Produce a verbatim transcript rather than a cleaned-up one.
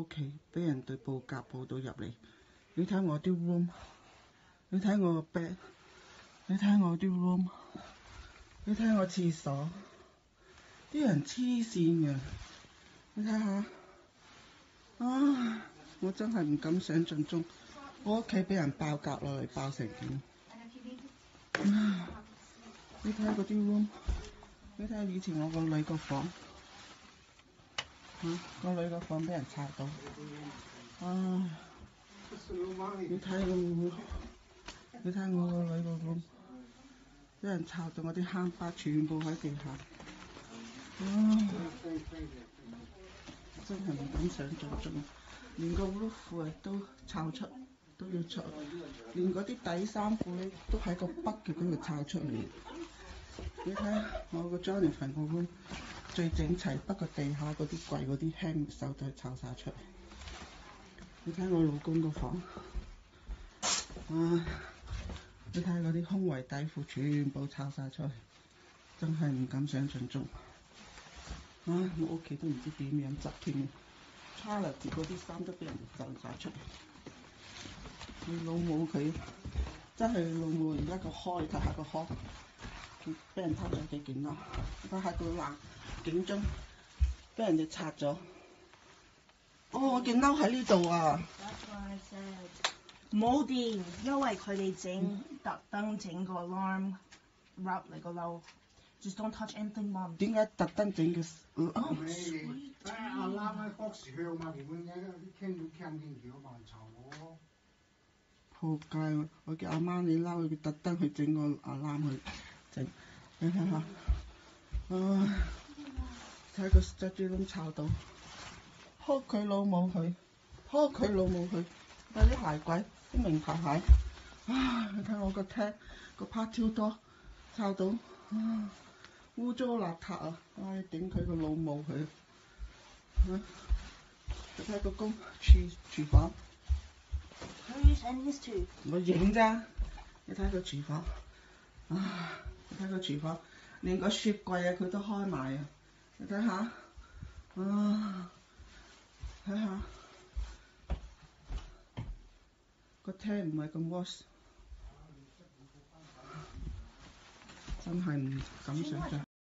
企俾人對報格報到入嚟。你睇我啲 room， 你睇我個 bed， 你睇我啲 room， 你睇我廁所，啲人黐線嘅，你睇下，啊！我真係唔敢想像中，我屋企俾人爆格落嚟，爆成點？啊！你睇嗰啲 room， 你睇以前我個女個房，嚇、啊、個女個房俾人拆到，啊！你睇我，你睇我個女個 room， 俾人拆到我啲坑巴全部喺地下，啊！真係唔敢想像中，連個 roof 啊都抄出，都要出，連嗰啲底衫褲咧都喺個北嘅嗰度抄出嚟。你睇我個 Jonathan 個 room 最整齊，不過地下嗰啲櫃嗰啲輕手都係抄晒出嚟。你睇我老公個房，啊！你睇嗰啲胸圍底褲全部抄晒出嚟，真係唔敢想像中。啊！我屋企都唔知點樣執添，Charlotte 嗰啲衫都俾人哋掟晒出嚟。你老母佢真係老母而家個開，睇下個開，俾人偷咗幾件褸，睇下個爛警鐘俾人哋拆咗。哦，我件褸喺呢度啊！ 冇電，因為佢哋整特登整個 alarm wrap 嚟個褸。Just don't touch anything, mom. 點解特登整嘅？哦， 阿媽喺 box 向嘛，原本嘅啲傾到傾見條萬籌喎。 仆街！我叫阿媽你嬲佢特登去整個阿攬去整，你睇下，啊！睇個 study room 炒到，撲佢老母佢，撲佢老母佢，睇啲鞋櫃啲名牌鞋，啊！你睇我個廳個 patio door 炒到，啊！污糟邋遢啊！唉，頂佢個老母佢，啊！你睇個公廚廚房。 Who's and his two？ 我影咋？你睇個廚房，啊！你睇個廚房，連個雪櫃啊佢都開埋啊！你睇下，啊！睇下個廳唔係咁 wash，真係唔敢想像。